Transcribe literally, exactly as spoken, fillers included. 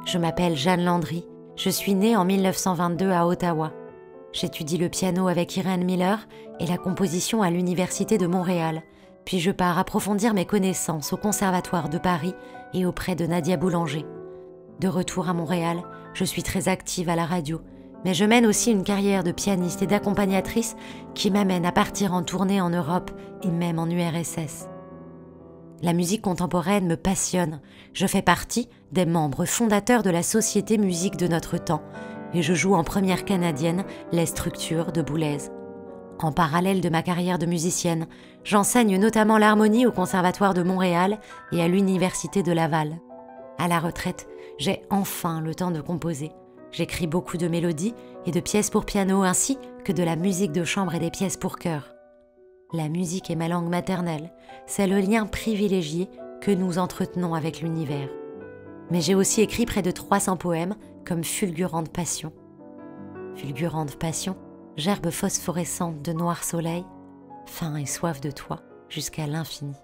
Je m'appelle Jeanne Landry. Je suis née en mille neuf cent vingt-deux à Ottawa. J'étudie le piano avec Irene Miller et la composition à l'Université de Montréal. Puis je pars approfondir mes connaissances au Conservatoire de Paris et auprès de Nadia Boulanger. De retour à Montréal, je suis très active à la radio, mais je mène aussi une carrière de pianiste et d'accompagnatrice qui m'amène à partir en tournée en Europe et même en U R S S. La musique contemporaine me passionne. Je fais partie des membres fondateurs de la Société Musique de notre temps et je joue en première canadienne les structures de Boulez. En parallèle de ma carrière de musicienne, j'enseigne notamment l'harmonie au Conservatoire de Montréal et à l'Université de Laval. À la retraite, j'ai enfin le temps de composer. J'écris beaucoup de mélodies et de pièces pour piano ainsi que de la musique de chambre et des pièces pour chœur. La musique est ma langue maternelle, c'est le lien privilégié que nous entretenons avec l'univers. Mais j'ai aussi écrit près de trois cents poèmes comme Fulgurante Passion. Fulgurante Passion, gerbe phosphorescente de noir soleil, faim et soif de toi jusqu'à l'infini.